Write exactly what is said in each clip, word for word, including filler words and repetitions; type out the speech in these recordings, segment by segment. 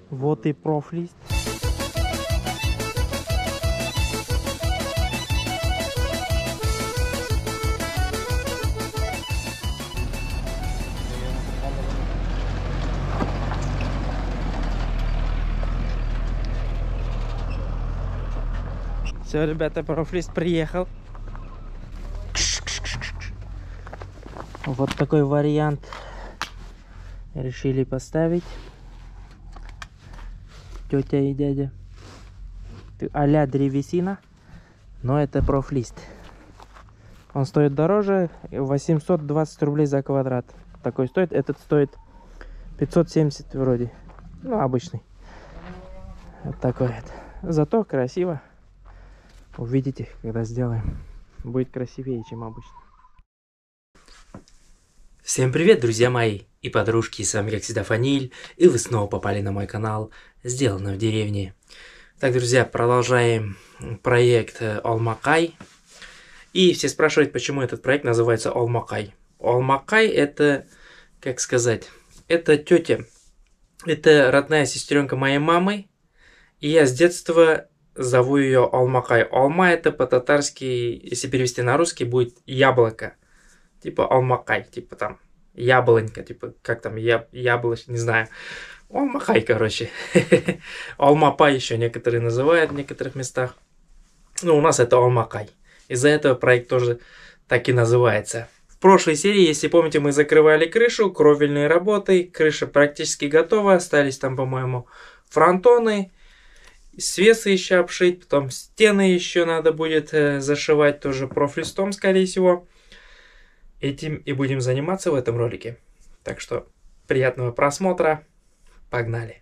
Вот и профлист. Все, ребята, профлист приехал. Вот такой вариант решили поставить тетя и дядя. А-ля древесина, но это профлист. Он стоит дороже, восемьсот двадцать рублей за квадрат. Такой стоит, этот стоит пятьсот семьдесят вроде. Ну, обычный. Вот такой вот. Зато красиво. Увидите, когда сделаем. Будет красивее, чем обычно. Всем привет, друзья мои и подружки, с вами как всегда Фаниль, и вы снова попали на мой канал «Сделано в деревне». Так, друзья, продолжаем проект Алмакай. И все спрашивают, почему этот проект называется Алмакай. Алмакай это, как сказать, это тетя, это родная сестренка моей мамы, и я с детства зову ее Алмакай. Алма это по-татарски, если перевести на русский, будет яблоко. Типа Алмакай, типа там яблонька, типа как там я, яблочко, не знаю. Алмакай, короче. Алмапай еще некоторые называют в некоторых местах. Ну, у нас это Алмакай. Из-за этого проект тоже так и называется. В прошлой серии, если помните, мы закрывали крышу, кровельные работы. Крыша практически готова. Остались там, по-моему, фронтоны. Свесы еще обшить, потом стены еще надо будет э, зашивать тоже профлистом, скорее всего. Этим и будем заниматься в этом ролике. Так что приятного просмотра. Погнали!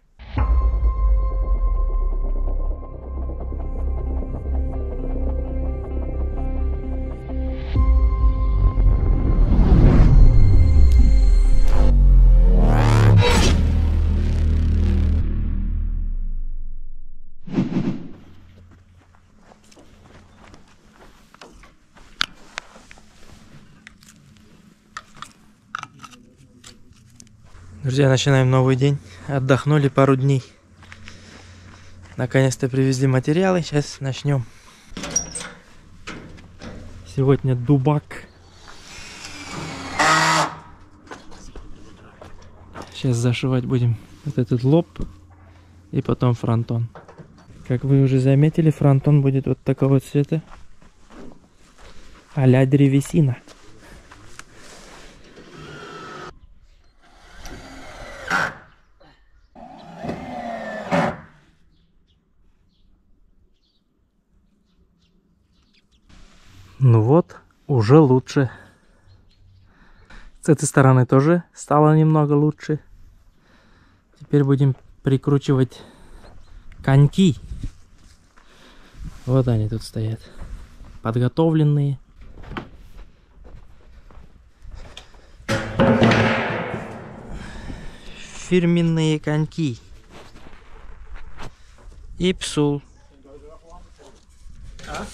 Друзья, начинаем новый день. Отдохнули пару дней. Наконец-то привезли материалы. Сейчас начнем. Сегодня дубак. Сейчас зашивать будем вот этот лоб и потом фронтон. Как вы уже заметили, фронтон будет вот такого цвета. А-ля древесина. Ну вот, уже лучше. С этой стороны тоже стало немного лучше. Теперь будем прикручивать коньки. Вот они тут стоят. Подготовленные. Фирменные коньки. И псул. А?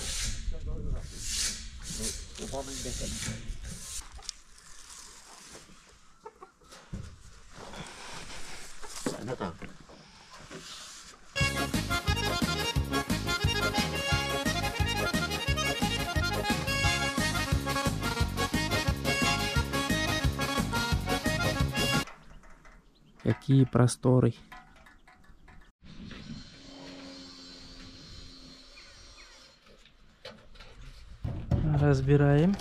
Какие просторы. Разбираем.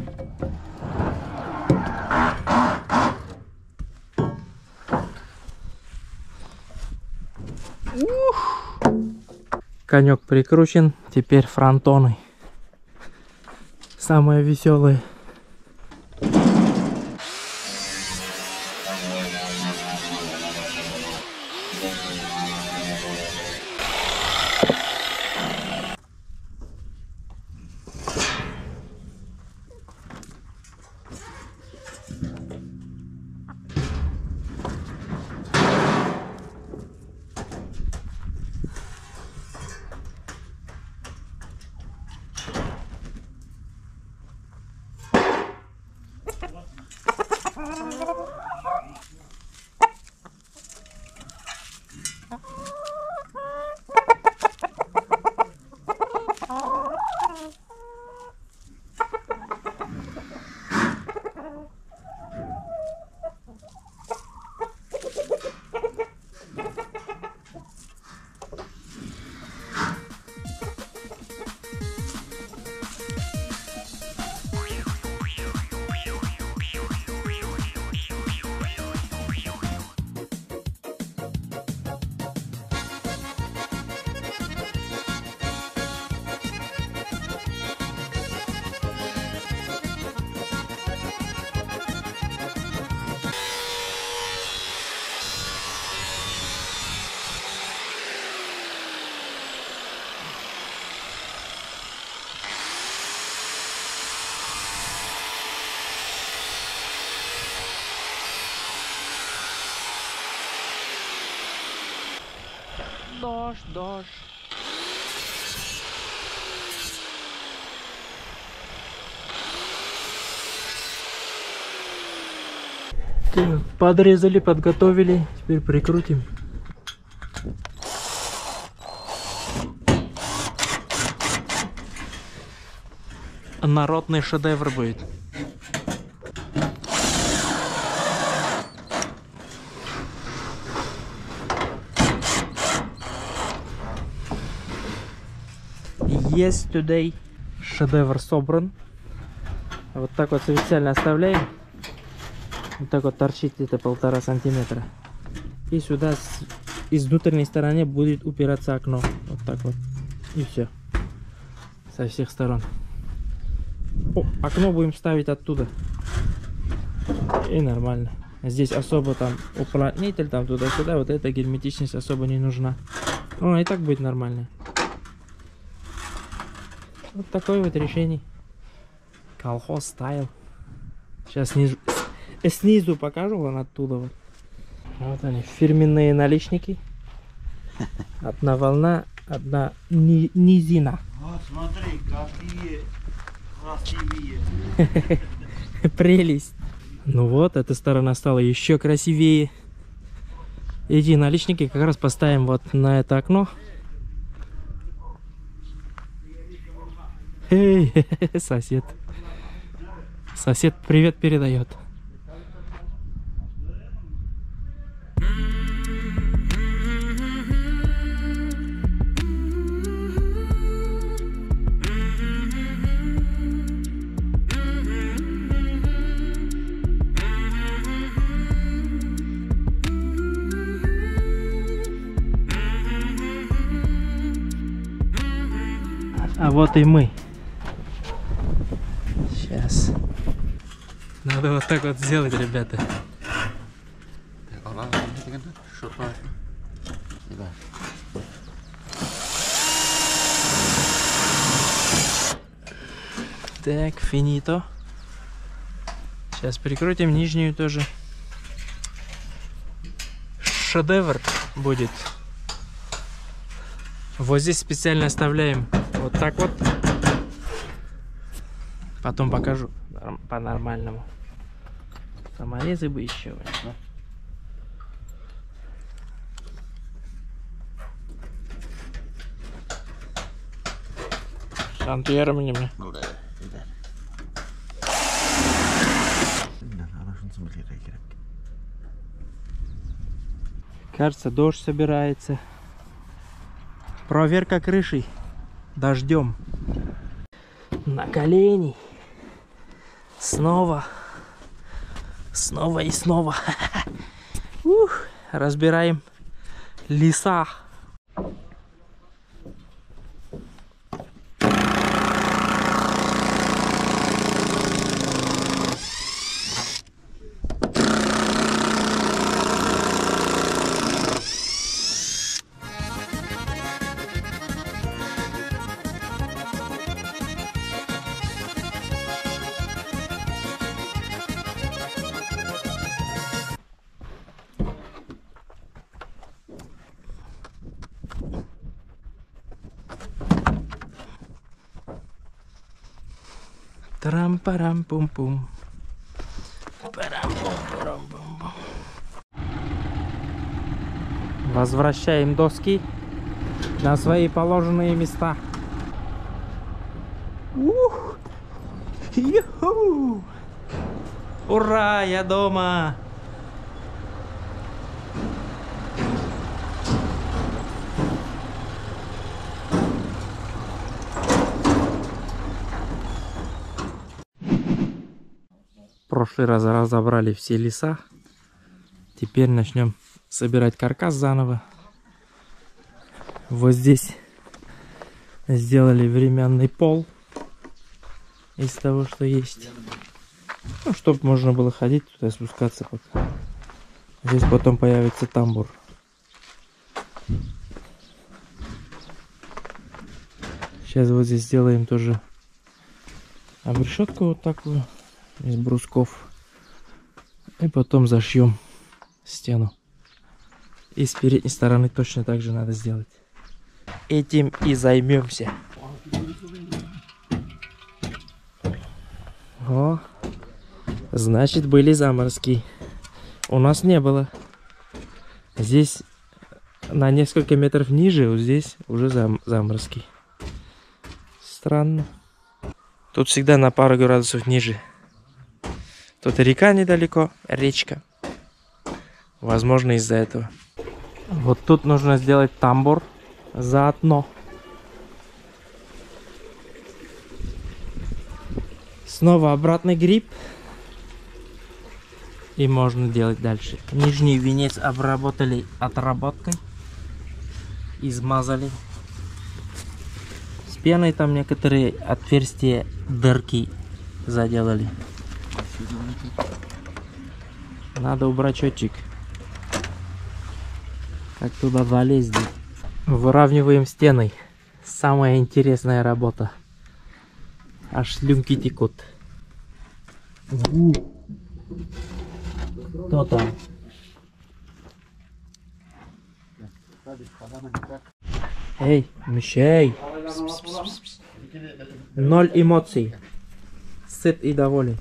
Ух! Конек прикручен, теперь фронтоны. Самое веселое. дождь, дождь. Подрезали, подготовили. Теперь прикрутим. Народный шедевр будет. Yesterday шедевр собран. Вот так вот специально оставляем. Вот так вот торчит где-то полтора сантиметра. И сюда с, из внутренней стороны будет упираться окно. Вот так вот. И все. Со всех сторон. О, окно будем ставить оттуда. И нормально. Здесь особо там уплотнитель, там туда-сюда. Вот эта герметичность особо не нужна. О, и так будет нормально. Вот такое вот решение. Колхоз стайл. Сейчас снизу, снизу покажу, вон оттуда вот. Вот они, фирменные наличники. Одна волна, одна ни, низина. Вот смотри, какие красивые. Прелесть. Ну вот, эта сторона стала еще красивее. Эти наличники как раз поставим вот на это окно. Эй, сосед. Сосед привет передает. А вот и мы. Сейчас. Надо вот так вот сделать, ребята. Так, финито. Сейчас прикрутим нижнюю тоже. Шедевр будет. Вот здесь специально оставляем вот так вот. Потом покажу по-нормальному. Саморезы бы еще. Да? Шантьер мне. Кажется, дождь собирается. Проверка крыши дождем. На колени. Снова. Снова и снова. Ух, разбираем леса. Тарам-парам-пум-пум. Парам-пум-парам-пум-пум. Возвращаем доски на свои положенные места. Ух! Ю-ху! Ура, я дома! В прошлый раз разобрали все леса. Теперь начнем собирать каркас заново. Вот здесь сделали временный пол из того, что есть. Ну, чтобы можно было ходить туда, спускаться пока. Здесь потом появится тамбур. Сейчас вот здесь сделаем тоже обрешетку вот такую из брусков. И потом зашьем стену. И с передней стороны точно так же надо сделать. Этим и займемся. О, значит, были заморозки. У нас не было. Здесь на несколько метров ниже, вот здесь уже зам заморозки. Странно. Тут всегда на пару градусов ниже. Тут река недалеко, речка. Возможно, из-за этого. Вот тут нужно сделать тамбур заодно. Снова обратный гриб. И можно делать дальше. Нижний венец обработали отработкой. Измазали. С пеной там некоторые отверстия, дырки заделали. Надо убрать счетчик. Как туда залезть? Выравниваем стеной. Самая интересная работа. Аж слюнки текут. Кто там? Эй, мещей! Ноль эмоций. Сыт и доволен.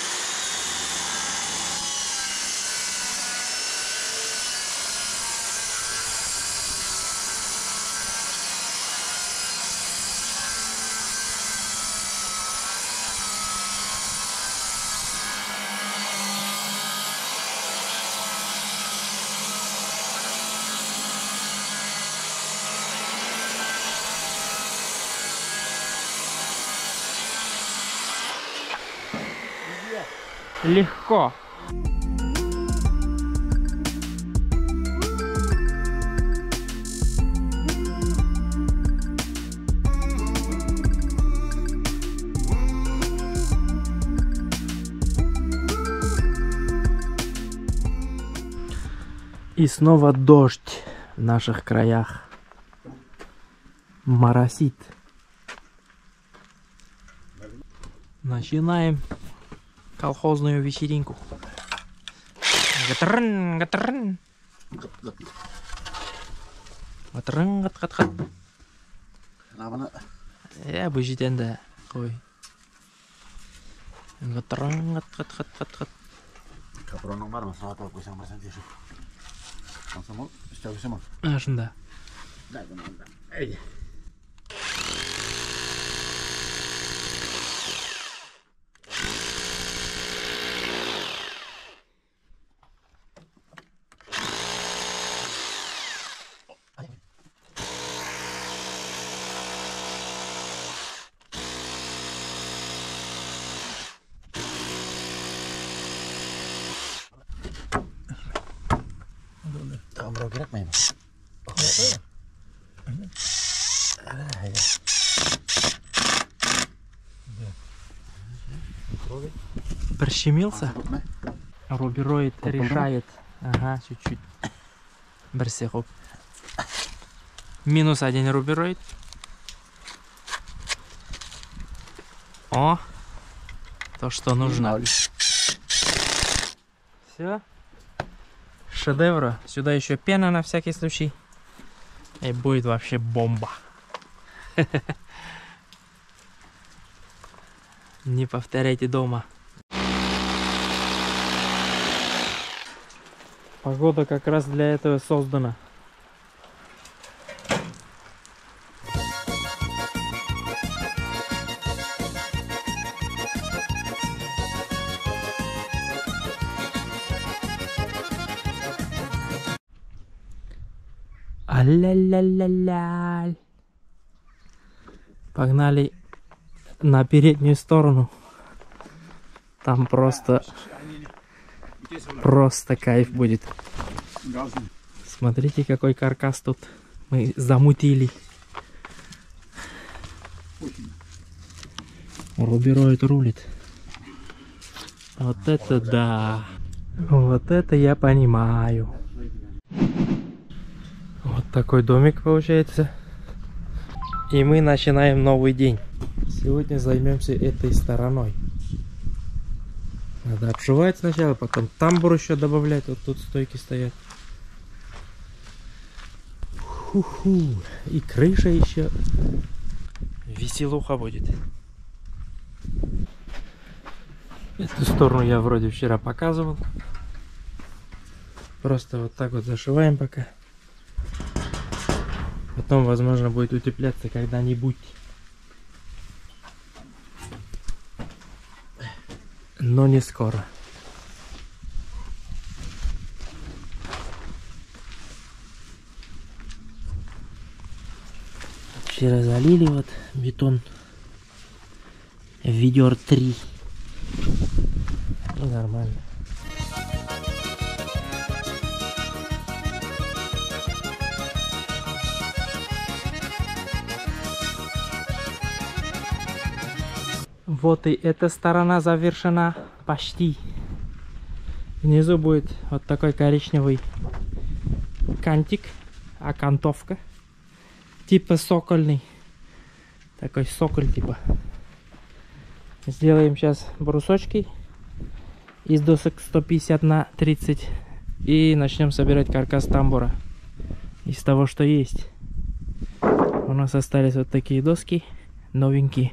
Легко. И снова дождь в наших краях. Моросит. Начинаем колхозную вечеринку. Гатрын, гатрын. Гатрын, гат, гат, гат. Я бы житенде. Ой. Гатрын, гат, гат, гат, гат, гат. Капроның бар ма? Сағат алып қойсаң барсаң тешіп. Қансамол, істеу кесем ол. А, шында. Да, да, да. Әйде. Камера керек ме? Прищемился? Рубероид решает. Ага, чуть-чуть. Берсехоп. Минус один рубероид. О! То, что нужно. Все. Шедевра. Сюда еще пена на всякий случай. И будет вообще бомба. Не повторяйте дома. Погода как раз для этого создана. А-ля-ля-ля-ля. Погнали на переднюю сторону. Там просто, просто кайф будет. Смотрите, какой каркас тут мы замутили. Рубероид рулит. Вот это да. Вот это я понимаю. Вот такой домик получается. И мы начинаем новый день. Сегодня займемся этой стороной. Надо обшивать сначала, потом тамбур еще добавлять. Вот тут стойки стоят. Ху-ху. И крыша еще. Веселуха будет. Эту сторону я вроде вчера показывал. Просто вот так вот зашиваем пока. Потом, возможно, будет утепляться когда-нибудь. Но не скоро. Вчера залили вот бетон. Ведер три. И нормально. Вот и эта сторона завершена почти. Внизу будет вот такой коричневый кантик, окантовка. Типа сокольный. Такой соколь типа. Сделаем сейчас брусочки из досок сто пятьдесят на тридцать. И начнем собирать каркас тамбура. Из того, что есть. У нас остались вот такие доски. Новенькие.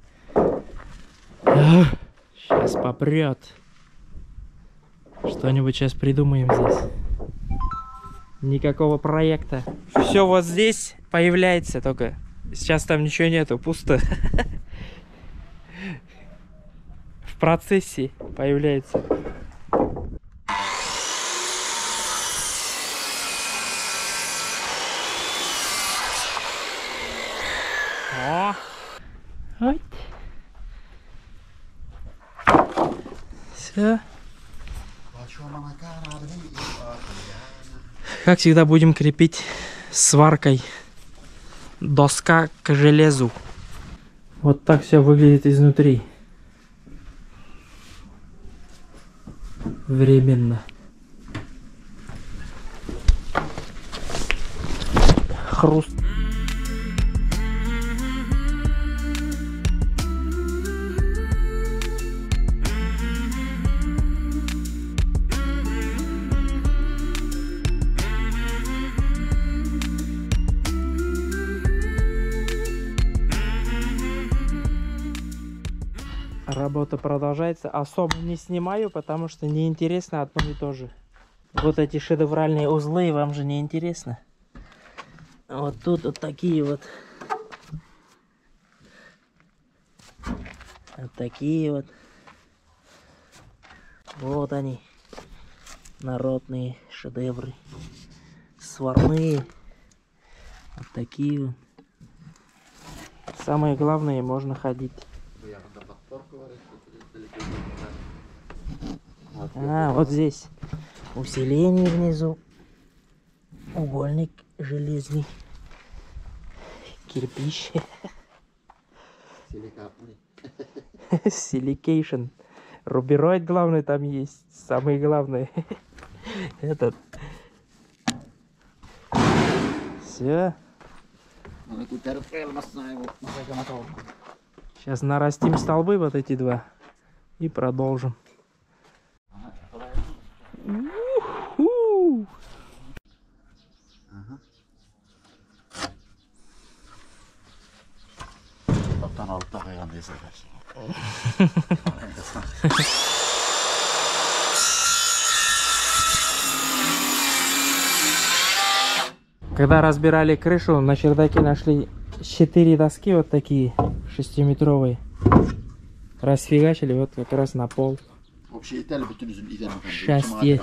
Сейчас попрет. Что-нибудь сейчас придумаем здесь. Никакого проекта. Все вот здесь появляется, только сейчас там ничего нету, пусто. В процессе появляется. О! Ой. Все. Как всегда будем крепить сваркой доска к железу. Вот так все выглядит изнутри. Временно. Хруст. Работа продолжается. Особо не снимаю, потому что неинтересно одно и то же. Вот эти шедевральные узлы вам же не интересно. Вот тут вот такие вот. Вот такие вот. Вот они. Народные шедевры. Сварные. Вот такие вот. Самое главное, можно ходить. А, вот здесь усиление внизу, угольник железный, кирпич, силикейшн, рубероид главный там есть, самый главный, этот, все. Сейчас нарастим столбы вот эти два и продолжим. У-ху! Когда разбирали крышу, на чердаке нашли четыре доски вот такие шестиметровые. Расфигачили вот как раз на пол. Счастье.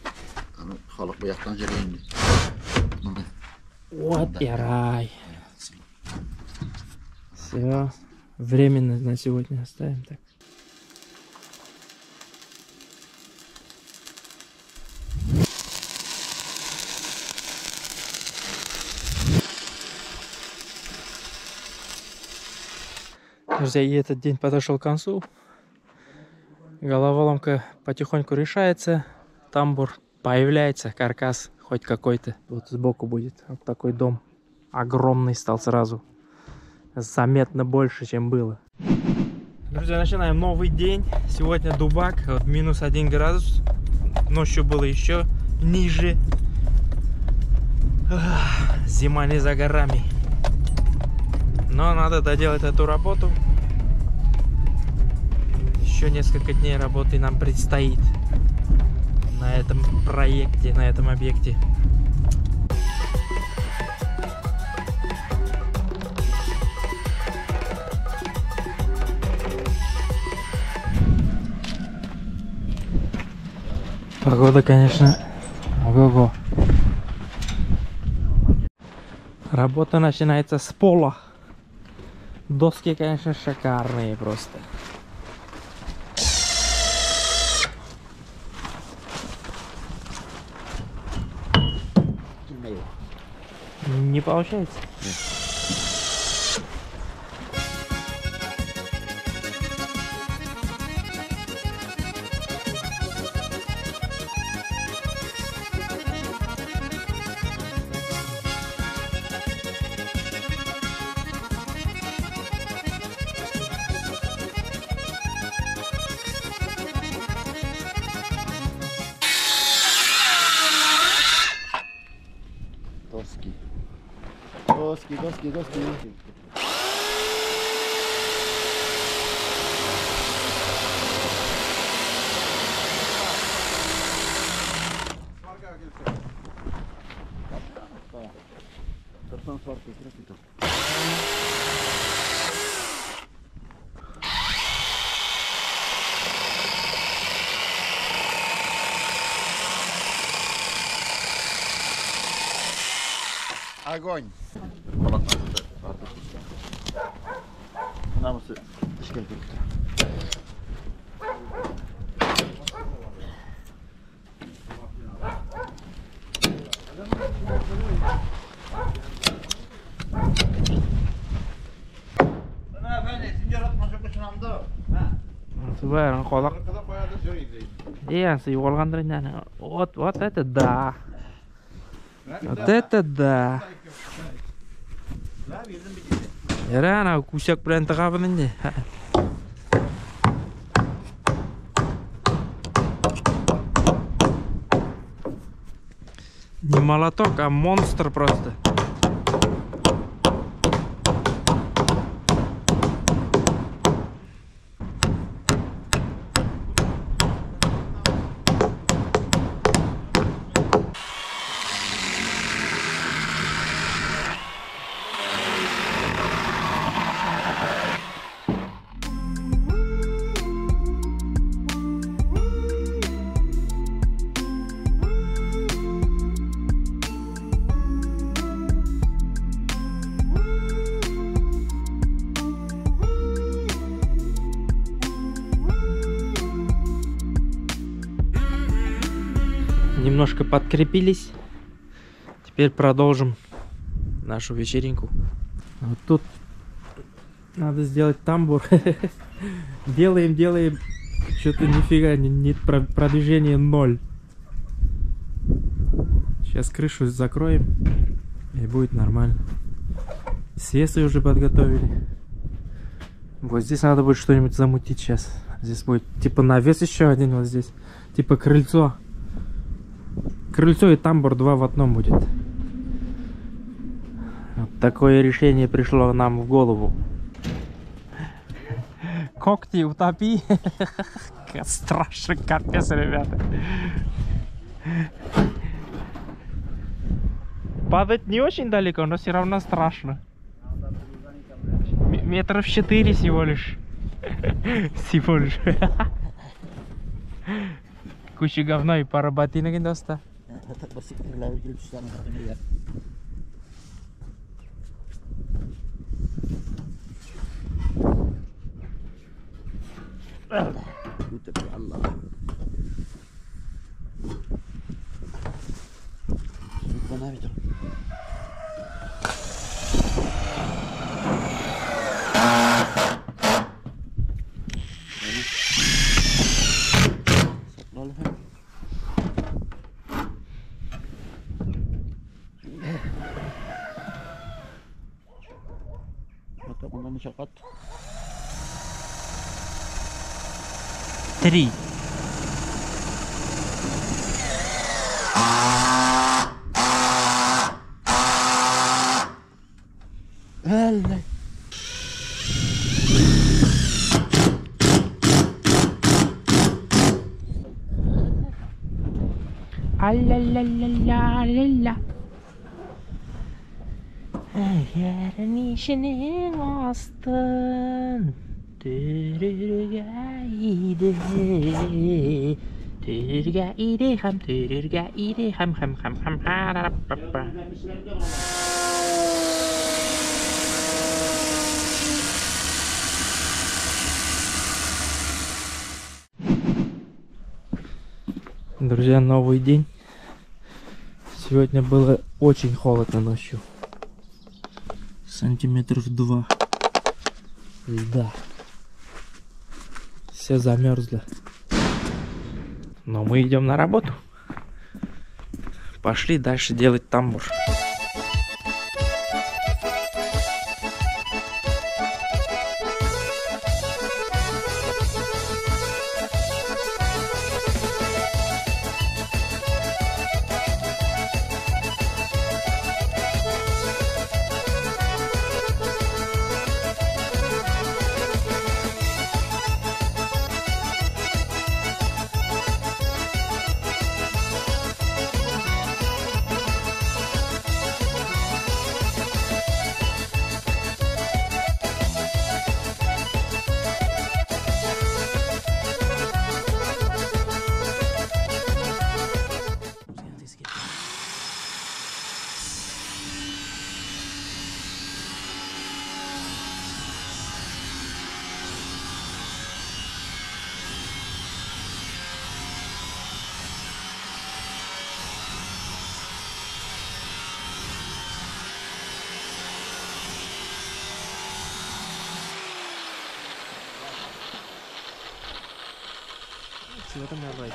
Вот и рай. Все. Временно на сегодня оставим так. Друзья, и этот день подошел к концу. Головоломка потихоньку решается. Тамбур появляется, каркас хоть какой-то. Вот сбоку будет вот такой дом. Огромный стал сразу. Заметно больше, чем было. Друзья, начинаем новый день. Сегодня дубак. Вот минус один градус. Ночью было еще ниже. Зима не за горами. Но надо доделать эту работу. Еще несколько дней работы нам предстоит на этом проекте, на этом объекте. Погода, конечно, ого-го. Работа начинается с пола. Доски, конечно, шикарные просто. Не получается? Нет. Доски. Доски, доски, доски. Картон сварки, красиво. Огонь! Намысы ішке керек тұр. Бәрін қолақ. Еянсы юғалғандыр әне. Вот, вот это да. Вот это да. Рано кусок белән тыгабын инде. Не молоток, а монстр просто. Немножко подкрепились. Теперь продолжим нашу вечеринку. Вот тут надо сделать тамбур. Делаем, делаем. Что-то нифига, нет продвижения ноль. Сейчас крышу закроем и будет нормально. Свесы уже подготовили. Вот здесь надо будет что-нибудь замутить сейчас. Здесь будет типа навес еще один вот здесь. Типа крыльцо. Крыльцо и тамбур два в одном будет. Вот такое решение пришло нам в голову. Когти утопи. Страшно, капец, ребята. Падать не очень далеко, но все равно страшно. М- метров четыре всего лишь. Всего лишь. Куча говна и пара ботинок и доста. Три. нормально. А-ля-ля-ля-ля-ля-ля. Yerin işinin astın Türürge idi Türürge idi ham Türürge idi ham ham ham ham harapapa. Друзья, новый день. Сегодня было очень холодно ночью. Сантиметров два льда. Все замерзло. Но мы идем на работу. Пошли дальше делать тамбур. Цветом набрать.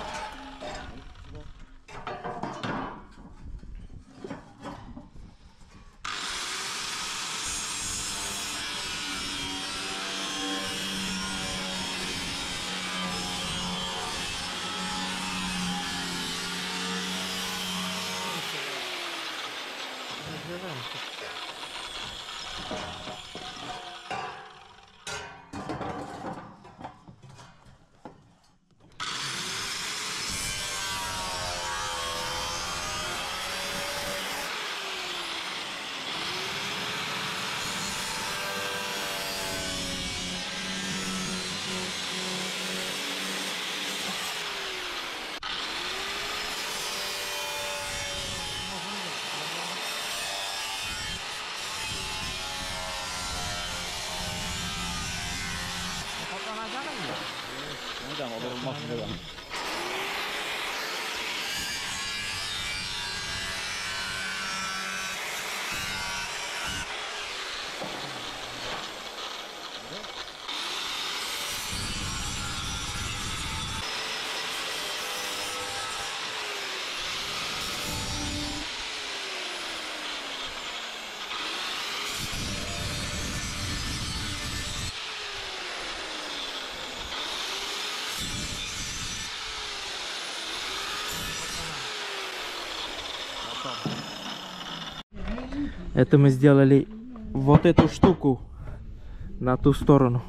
Это мы сделали вот эту штуку на ту сторону.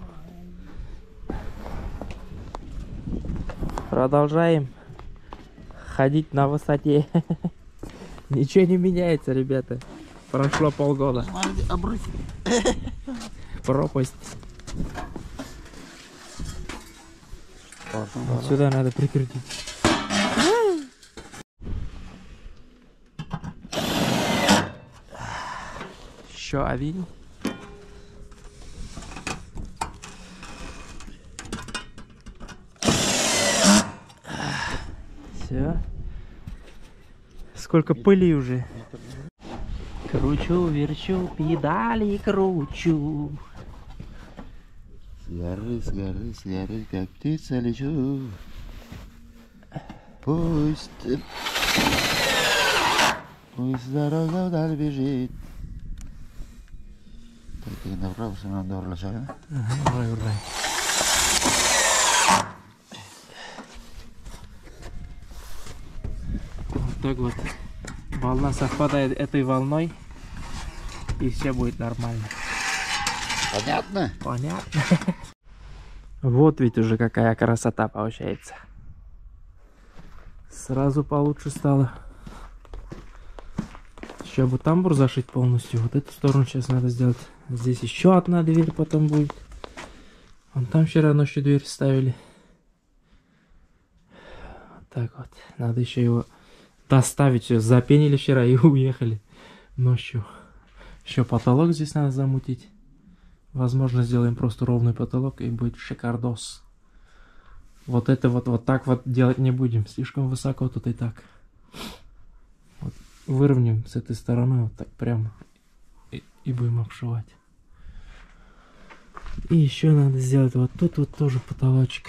Продолжаем ходить на высоте. Ничего не меняется, ребята. Прошло полгода. Пропасть. Вот сюда надо прикрутить. Еще один. Все. Сколько пыли уже. Кручу, верчу, педали кручу. С горы, с горы, с горы, как птица лечу. Пусть, пусть дорога вдаль бежит. Так, и направо, все надо урлачать, да? Ага, урай, урай. Вот так вот. Волна совпадает этой волной, и все будет нормально. Понятно? Понятно. Вот ведь уже какая красота получается. Сразу получше стало. Еще бы тамбур зашить полностью. Вот эту сторону сейчас надо сделать. Здесь еще одна дверь потом будет. Вон там вчера ночью дверь ставили. Вот так вот. Надо еще его доставить. Все запенили вчера и уехали ночью. Еще потолок здесь надо замутить. Возможно, сделаем просто ровный потолок и будет шикардос. Вот это вот, вот так вот делать не будем. Слишком высоко тут и так. Вот выровняем с этой стороны вот так прямо. И, и будем обшивать. И еще надо сделать вот тут вот тоже потолочек.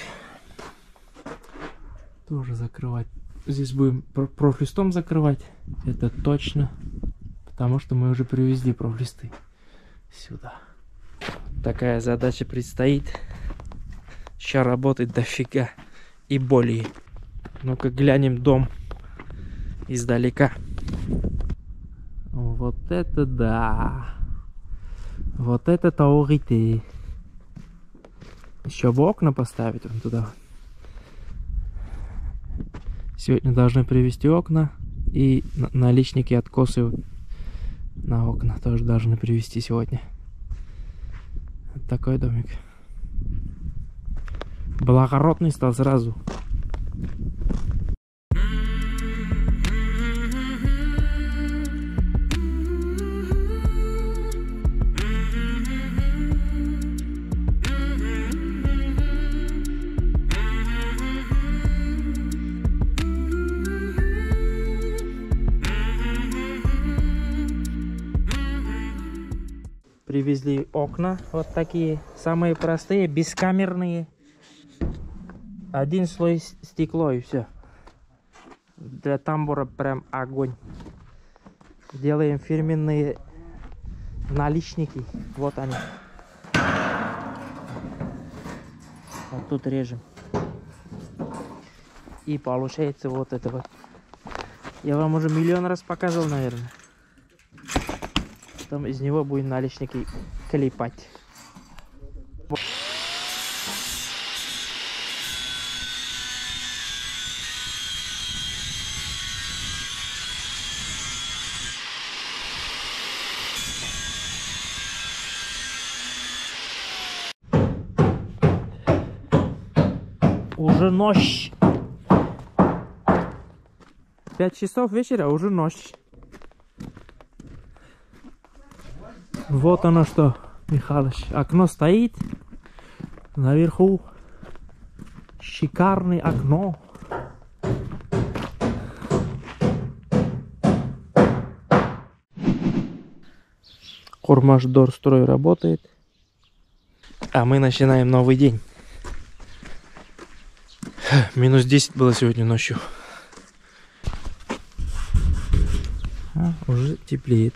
Тоже закрывать. Здесь будем профлистом закрывать. Это точно. Потому что мы уже привезли профлисты сюда. Такая задача предстоит. Сейчас работает дофига и более. Ну-ка глянем дом издалека. Вот это да. Вот это таурите. Еще бы окна поставить вон туда. Сегодня должны привезти окна. И наличники, откосы на окна тоже должны привезти сегодня. Вот такой домик. Благородный стал сразу. Привезли окна вот такие, самые простые, бескамерные. Один слой стекло и все. Для тамбура прям огонь. Делаем фирменные наличники. Вот они. Вот тут режем. И получается вот это вот. Я вам уже миллион раз показывал, наверное. Потом из него будем наличники клепать. Уже ночь. Пять часов вечера, уже ночь. Вот оно что, Михалыч. Окно стоит. Наверху. Шикарное окно. Курмашдорстрой работает. А мы начинаем новый день. Минус десять было сегодня ночью. А, уже теплеет.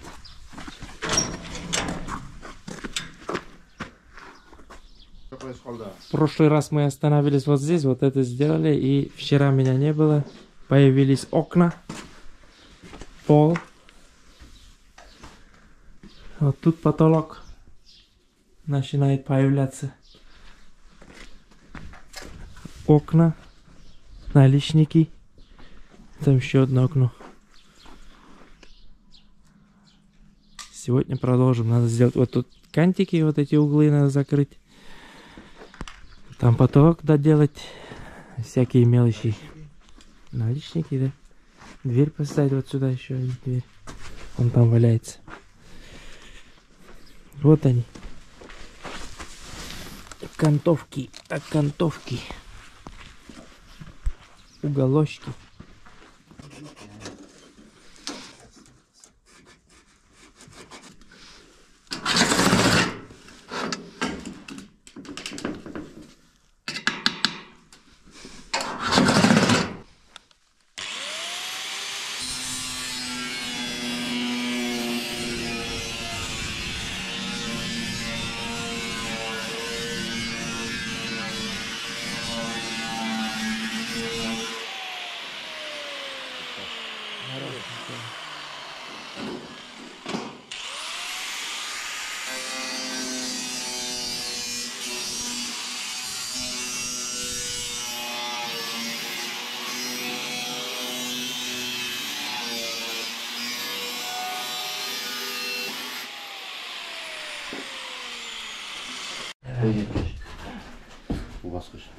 В прошлый раз мы остановились вот здесь, вот это сделали, и вчера меня не было. Появились окна, пол. Вот тут потолок начинает появляться. Окна, наличники. Там еще одно окно. Сегодня продолжим. Надо сделать вот тут кантики, вот эти углы надо закрыть. Там потолок доделать. Всякие мелочи. Наличники, да. Дверь поставить вот сюда еще одну дверь. Он там валяется. Вот они. Окантовки, окантовки. Уголочки. У вас хоть.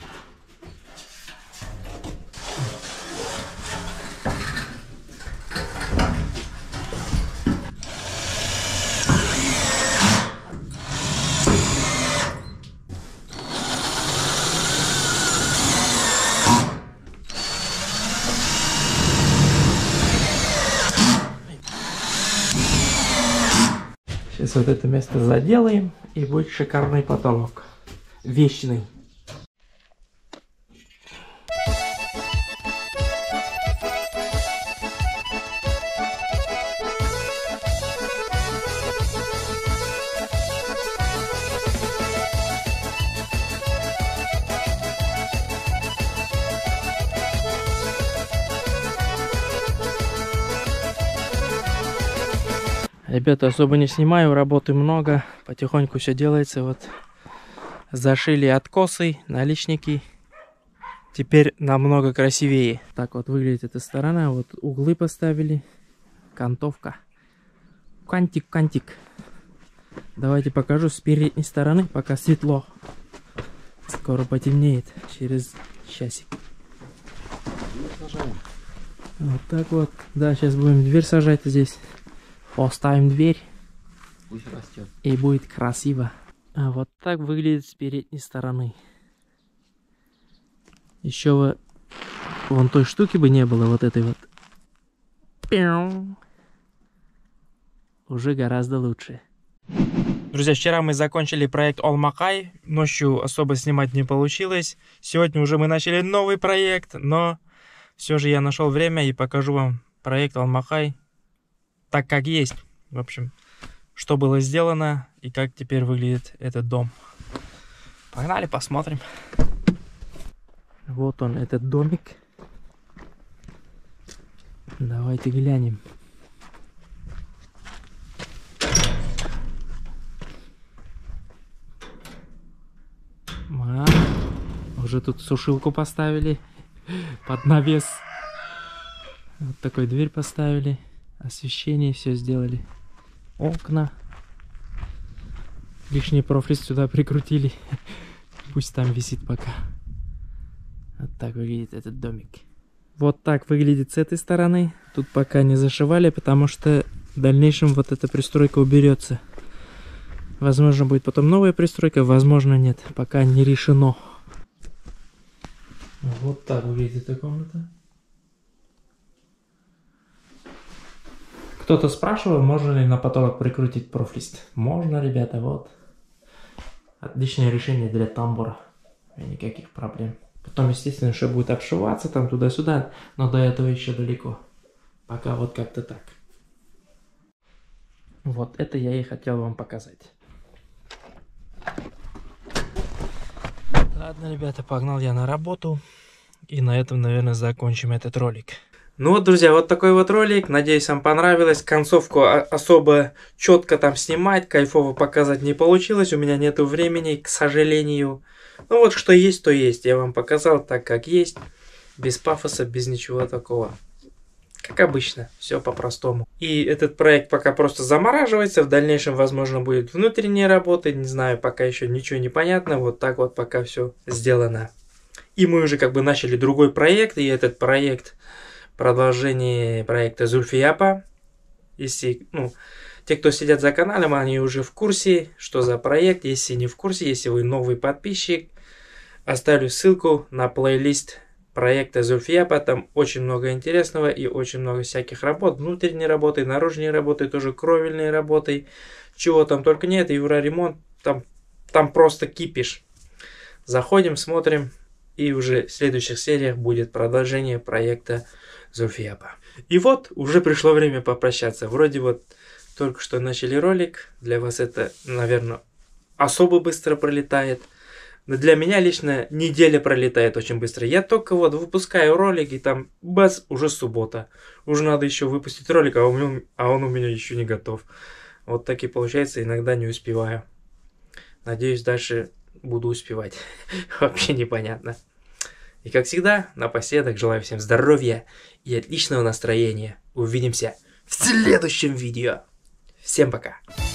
Сейчас вот это место заделаем, и будет шикарный потолок. Вечный. Ребята, особо не снимаю, работы много, потихоньку все делается. Вот зашили откосы, наличники. Теперь намного красивее. Так вот выглядит эта сторона. Вот углы поставили, кантовка. Кантик, кантик. Давайте покажу с передней стороны, пока светло. Скоро потемнеет, через часик. Вот так вот. Да, сейчас будем дверь сажать здесь. Поставим дверь. Пусть растет. И будет красиво. А вот так выглядит с передней стороны. Еще бы вон той штуки бы не было, вот этой вот. Пиу. Уже гораздо лучше. Друзья, вчера мы закончили проект Олмакай. Ночью особо снимать не получилось. Сегодня уже мы начали новый проект, но все же я нашел время и покажу вам проект Олмакай так, как есть. В общем, что было сделано и как теперь выглядит этот дом. Погнали, посмотрим. Вот он, этот домик. Давайте глянем. А, уже тут сушилку поставили под навес. Вот такой дверь поставили. Освещение все сделали. Окна. Лишний профлист сюда прикрутили. Пусть там висит пока. Вот так выглядит этот домик. Вот так выглядит с этой стороны. Тут пока не зашивали, потому что в дальнейшем вот эта пристройка уберется. Возможно, будет потом новая пристройка, возможно, нет. Пока не решено. Вот так выглядит эта комната. Кто-то спрашивал, можно ли на потолок прикрутить профлист. Можно, ребята, вот. Отличное решение для тамбура. И никаких проблем. Потом, естественно, что будет обшиваться там туда-сюда, но до этого еще далеко. Пока вот как-то так. Вот это я и хотел вам показать. Ладно, ребята, погнал я на работу. И на этом, наверное, закончим этот ролик. Ну вот, друзья, вот такой вот ролик. Надеюсь, вам понравилось. Концовку особо четко там снимать, кайфово показать не получилось. У меня нету времени, к сожалению. Ну вот, что есть, то есть. Я вам показал так, как есть. Без пафоса, без ничего такого. Как обычно, все по-простому. И этот проект пока просто замораживается. В дальнейшем, возможно, будет внутренние работы. Не знаю, пока еще ничего не понятно. Вот так вот пока все сделано. И мы уже как бы начали другой проект. И этот проект... Продолжение проекта Зульфияпа. Если, ну, те, кто сидят за каналом, они уже в курсе, что за проект. Если не в курсе, если вы новый подписчик, оставлю ссылку на плейлист проекта Зульфияпа. Там очень много интересного и очень много всяких работ. Внутренней работы, наружной работы, тоже кровельной работы. Чего там только нет. Евроремонт, там, там просто кипиш. Заходим, смотрим. И уже в следующих сериях будет продолжение проекта Зульфияпа. И вот, уже пришло время попрощаться. Вроде вот только что начали ролик. Для вас это, наверное, особо быстро пролетает. Но для меня лично неделя пролетает очень быстро. Я только вот выпускаю ролик, и там бац, уже суббота. Уже надо еще выпустить ролик, а он, а он у меня еще не готов. Вот так и получается, иногда не успеваю. Надеюсь, дальше буду успевать. Вообще непонятно. И как всегда, напоследок желаю всем здоровья и отличного настроения. Увидимся в следующем видео. Всем пока.